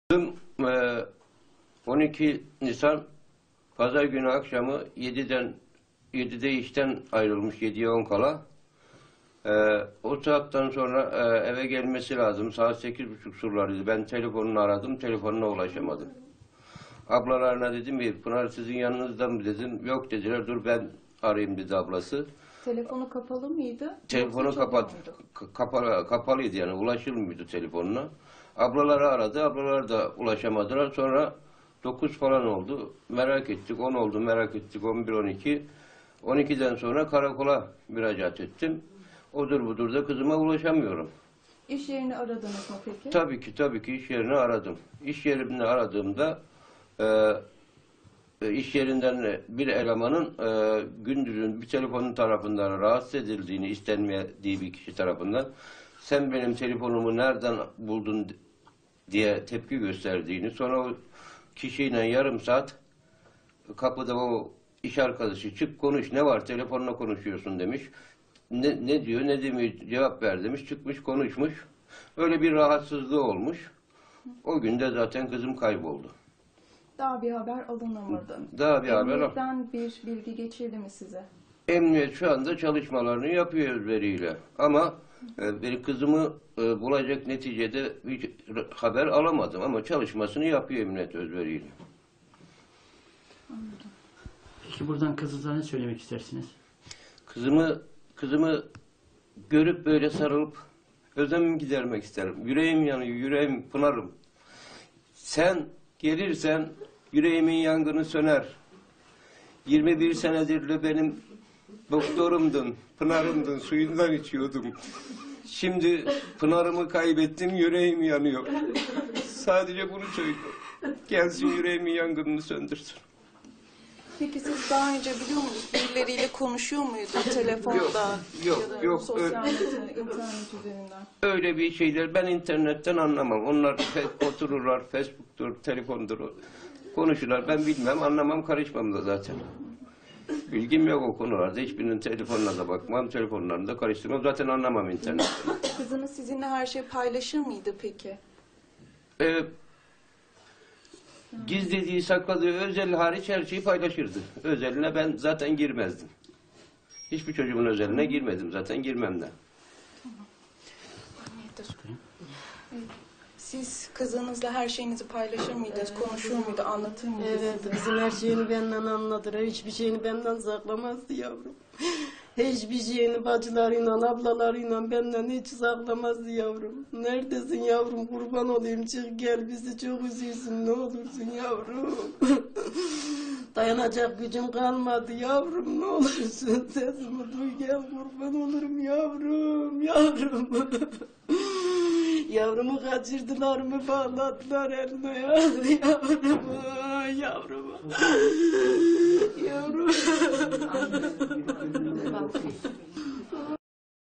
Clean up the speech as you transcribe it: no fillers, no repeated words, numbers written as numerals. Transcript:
Kızım 12 Nisan Pazar günü akşamı 7'de işten ayrılmış, 7'ye 10 kala. O saatten sonra eve gelmesi lazım. Saat 8.30 sularıydı. Ben telefonunu aradım, telefonuna ulaşamadım. Ablalarına dedim ki, Pınar sizin yanınızda mı dedim. Yok dediler, dur ben arayayım dedi ablası. Telefonu kapalı mıydı? Telefonu kapalıydı, yani ulaşılmıyordu telefonuna. Ablaları aradı, ablalar da ulaşamadılar. Sonra 9 falan oldu. Merak ettik, 10 oldu, merak ettik, 11, 12. 12'den sonra karakola müracaat ettim. Odur budur da kızıma ulaşamıyorum. İş yerini aradınız mı peki? Tabii ki iş yerini aradım. İş yerini aradığımda iş yerinden bir elemanın gündüzün bir telefonun tarafından rahatsız edildiğini, istenmediği bir kişi tarafından, sen benim telefonumu nereden buldun diye tepki gösterdiğini, sonra o kişiyle yarım saat kapıda o iş arkadaşı çık konuş, ne var telefonla konuşuyorsun demiş. Ne diyor ne demiyor cevap ver demiş, çıkmış konuşmuş. Öyle bir rahatsızlığı olmuş. O günde zaten kızım kayboldu. Daha bir haber alınamadı. Daha bir haber Emniyetten bir bilgi geçirdi mi size? Emniyet şu anda çalışmalarını yapıyor özveriyle. Ama benim kızımı bulacak neticede hiç haber alamadım. Ama çalışmasını yapıyor emniyet özveriyle. Anladım. Peki buradan kızınıza ne söylemek istersiniz? Kızımı görüp böyle sarılıp özlemimi gidermek isterim. Yüreğim yanıyor, yüreğim Pınar'ım. Sen gelirsen yüreğimin yangını söner. 21 senedir de benim doktorumdun, Pınar'ımdın, suyundan içiyordum. Şimdi Pınar'ımı kaybettim, yüreğim yanıyor. Sadece bunu söylüyorum. Gelsin yüreğimin yangınını söndürsün. Peki siz daha önce biliyor musunuz? Birileriyle konuşuyor muydu telefonda? Yok. Sosyal medya, internet üzerinden. Öyle bir şeyler ben internetten anlamam. Onlar otururlar, Facebook'tur, telefondur, konuşurlar. Ben bilmem, anlamam, karışmam da zaten. Bilgim yok o konularda. Hiçbirinin telefonuna da bakmam, telefonlarını da karıştırmam. Zaten anlamam internetten. Kızınız sizinle her şeyi paylaşır mıydı peki? Gizlediği, sakladığı özel hariç her şeyi paylaşırdı. Özeline ben zaten girmezdim. Hiçbir çocuğumun özeline girmedim. Zaten girmem de. Siz kızınızla her şeyinizi paylaşır mıydınız? Konuşur muydu? Anlatır mıydı Evet, size? bizim her şeyini benden anlatır. Hiçbir şeyini benden saklamazdı yavrum. Hiçbir şeyini bacılarıyla, ablalarıyla benden hiç saklamazdı yavrum. Neredesin yavrum? Kurban olayım, çık gel, bizi çok üzüyorsun, ne olursun yavrum. Dayanacak gücüm kalmadı yavrum, ne olursun sesimi duy gel, kurban olurum yavrum, yavrum. Yavrumu kaçırdılar mı, bağladılar eline ya, yavrumu, yavrumu, yavrum.